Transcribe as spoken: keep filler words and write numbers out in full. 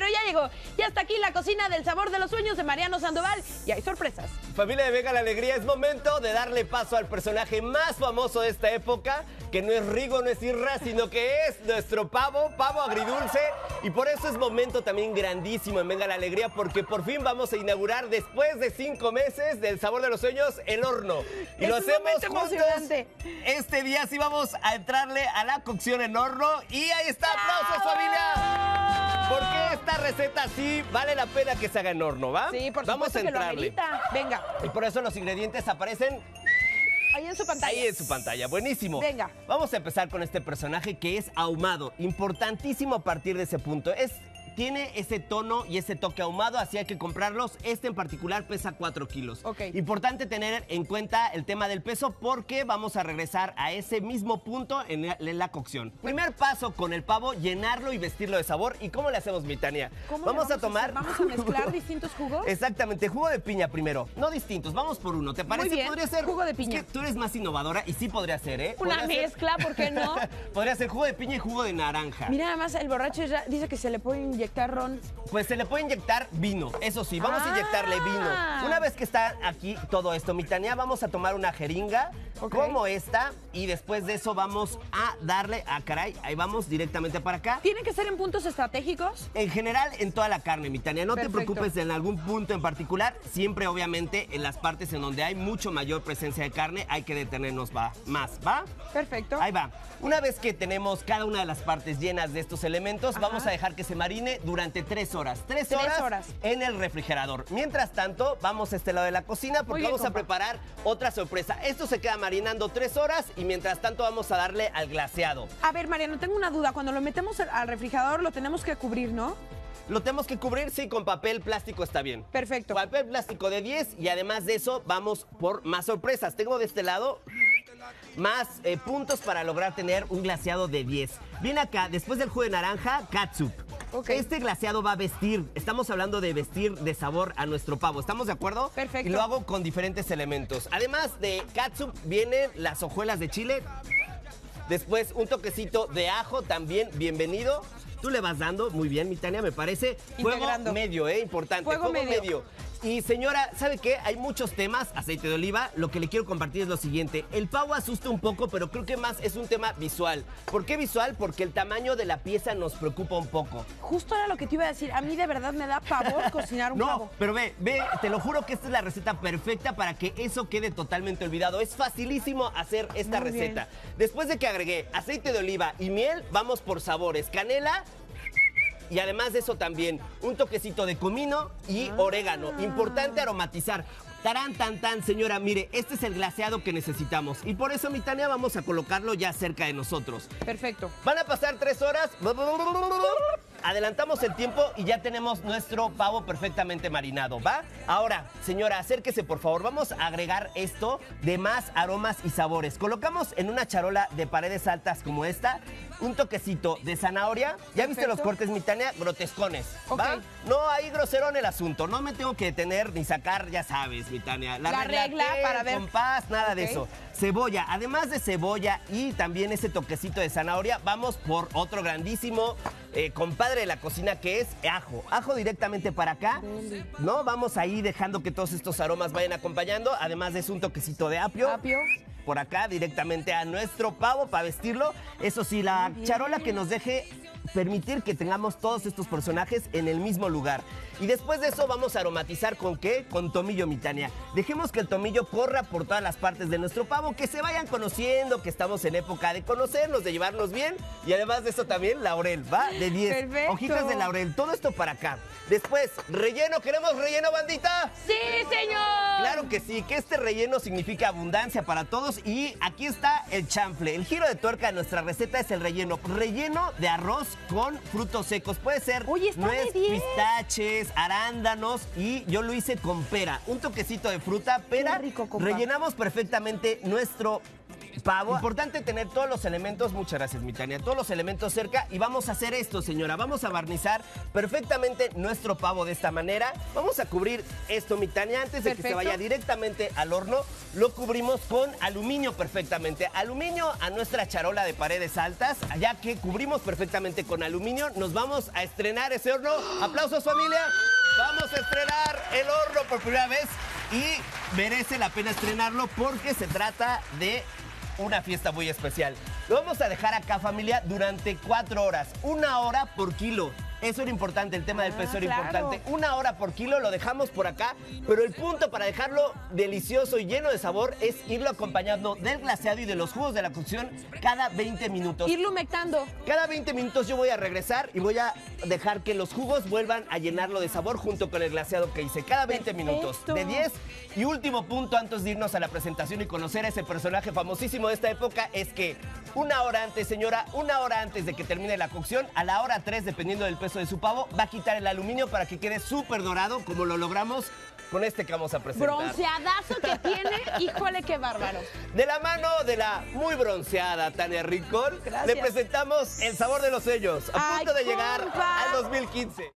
pero ya llegó. Ya está aquí la cocina del sabor de los sueños de Mariano Sandoval y hay sorpresas. Familia de Venga la Alegría, es momento de darle paso al personaje más famoso de esta época, que no es Rigo, no es Irra, sino que es nuestro pavo, pavo agridulce. Y por eso es momento también grandísimo en Venga la Alegría, porque por fin vamos a inaugurar, después de cinco meses del sabor de los sueños, el horno. Y es lo hacemos juntos. Emocionante. Este día sí vamos a entrarle a la cocción en horno. Y ahí está, aplausos, familia. Porque esta receta sí vale la pena que se haga en horno, ¿va? Sí, por vamos supuesto a que lo entrarle. amerita. Venga. Y por eso los ingredientes aparecen Ahí en su pantalla. ahí en su pantalla. Buenísimo. Venga. Vamos a empezar con este personaje que es ahumado. Importantísimo a partir de ese punto. Es... Tiene ese tono y ese toque ahumado, así hay que comprarlos. Este en particular pesa cuatro kilos. Ok. Importante tener en cuenta el tema del peso porque vamos a regresar a ese mismo punto en la, en la cocción. Primer paso con el pavo, llenarlo y vestirlo de sabor. ¿Y cómo le hacemos, mi Tania? ¿Cómo vamos, le a tomar... Vamos a mezclar distintos jugos. Exactamente, jugo de piña primero. No distintos, vamos por uno. ¿Te parece? Muy bien, Podría ser... jugo de piña. Es que tú eres más innovadora y sí podría ser, ¿eh? Una Podría mezcla, ser... ¿por qué no? Podría ser jugo de piña y jugo de naranja. Mira, además el borracho ya dice que se le puede inyectar ron. Pues se le puede inyectar vino, eso sí, vamos Ah. a inyectarle vino. Una vez que está aquí todo esto, mi Tania, vamos a tomar una jeringa Ok. como esta y después de eso vamos a darle, ah caray, ahí vamos directamente para acá. ¿Tiene que ser en puntos estratégicos? En general, en toda la carne, mi Tania, no Perfecto. te preocupes en algún punto en particular, siempre obviamente en las partes en donde hay mucho mayor presencia de carne hay que detenernos va, más, ¿va? Perfecto. Ahí va. Una vez que tenemos cada una de las partes llenas de estos elementos, Ajá. vamos a dejar que se marine durante tres horas. Tres, Tres horas, horas. en el refrigerador. Mientras tanto, vamos a este lado de la cocina porque bien, vamos compa. a preparar otra sorpresa. Esto se queda marinando tres horas y mientras tanto vamos a darle al glaseado. A ver, Mariano, tengo una duda. Cuando lo metemos al- al refrigerador lo tenemos que cubrir, ¿no? Lo tenemos que cubrir, sí, con papel plástico está bien. Perfecto. Papel plástico de diez y además de eso vamos por más sorpresas. Tengo de este lado más eh, puntos para lograr tener un glaseado de diez. Viene acá, después del jugo de naranja, catsup. Ok. Este glaseado va a vestir, estamos hablando de vestir de sabor a nuestro pavo, ¿estamos de acuerdo? Perfecto. Y lo hago con diferentes elementos. Además de catsup, vienen las hojuelas de chile. Después un toquecito de ajo también, bienvenido. Tú le vas dando, muy bien, mi Tania, me parece. Fuego Integrando. medio, ¿eh? Importante. Fuego medio. medio. Y señora, ¿sabe qué? Hay muchos temas, aceite de oliva. Lo que le quiero compartir es lo siguiente. El pavo asusta un poco, pero creo que más es un tema visual. ¿Por qué visual? Porque el tamaño de la pieza nos preocupa un poco. Justo era lo que te iba a decir. A mí de verdad me da pavor cocinar un No, pavo. pero ve, ve, te lo juro que esta es la receta perfecta para que eso quede totalmente olvidado. Es facilísimo hacer esta Muy bien. receta. Después de que agregué aceite de oliva y miel, vamos por sabores. Canela. Y además de eso también un toquecito de comino y Ah. orégano. Importante aromatizar. Tarán, tan, tan, señora, mire, este es el glaseado que necesitamos. Y por eso, mi Tania, vamos a colocarlo ya cerca de nosotros. Perfecto. Van a pasar tres horas. Adelantamos el tiempo y ya tenemos nuestro pavo perfectamente marinado, ¿va? Ahora, señora, acérquese, por favor. Vamos a agregar esto de más aromas y sabores. Colocamos en una charola de paredes altas como esta un toquecito de zanahoria. ¿Ya viste Perfecto. los cortes, mi Tania? Grotescones, ¿va? Ok. No hay groserón el asunto. No me tengo que detener ni sacar, ya sabes, mi Tania. La regla T, para ver. compás, nada de Ok. eso. Cebolla, además de cebolla y también ese toquecito de zanahoria, vamos por otro grandísimo eh, compadre de la cocina que es ajo. Ajo directamente para acá, ¿no? Vamos ahí dejando que todos estos aromas vayan acompañando. Además de eso, un toquecito de apio. Apio. Por acá directamente a nuestro pavo para vestirlo. Eso sí, la Muy bien. charola que nos deje permitir que tengamos todos estos personajes en el mismo lugar. Y después de eso vamos a aromatizar ¿con qué? Con tomillo, mi Tania. Dejemos que el tomillo corra por todas las partes de nuestro pavo, que se vayan conociendo, que estamos en época de conocernos, de llevarnos bien. Y además de eso también laurel, ¿va? De diez. Perfecto. Hojitas de laurel, todo esto para acá. Después, relleno, ¿queremos relleno, bandita? ¡Sí, señor! Claro que sí, que este relleno significa abundancia para todos y aquí está el chanfle. El giro de tuerca de nuestra receta es el relleno. Relleno de arroz con frutos secos. Puede ser Oye, está nuez, de diez. pistaches, arándanos y yo lo hice con pera. Un toquecito de fruta, pera. Qué rico, compa. Rellenamos perfectamente nuestro pavo. Importante tener todos los elementos, muchas gracias, mi Tania, todos los elementos cerca y vamos a hacer esto, señora. Vamos a barnizar perfectamente nuestro pavo de esta manera. Vamos a cubrir esto, mi Tania, antes de Perfecto. que se vaya directamente al horno. Lo cubrimos con aluminio perfectamente. Aluminio a nuestra charola de paredes altas. Ya que cubrimos perfectamente con aluminio, nos vamos a estrenar ese horno. ¡Aplausos, familia! Vamos a estrenar el horno por primera vez y merece la pena estrenarlo porque se trata de una fiesta muy especial. Lo vamos a dejar acá, familia, durante cuatro horas. Una hora por kilo. Eso era importante, el tema del Ah, peso era claro. importante. Una hora por kilo lo dejamos por acá, pero el punto para dejarlo delicioso y lleno de sabor es irlo acompañando del glaseado y de los jugos de la cocción cada veinte minutos. Irlo humectando. Cada veinte minutos yo voy a regresar y voy a dejar que los jugos vuelvan a llenarlo de sabor junto con el glaseado que hice. Cada veinte minutos. Perfecto. De diez. Y último punto antes de irnos a la presentación y conocer a ese personaje famosísimo de esta época es que una hora antes, señora, una hora antes de que termine la cocción, a la hora tres, dependiendo del peso de su pavo, va a quitar el aluminio para que quede súper dorado, como lo logramos con este que vamos a presentar. Bronceadazo que tiene. Híjole, qué bárbaro. De la mano de la muy bronceada Tania Rincón, Gracias. le presentamos el sabor de los sellos, a Ay, punto de llegar compa. al dos mil quince.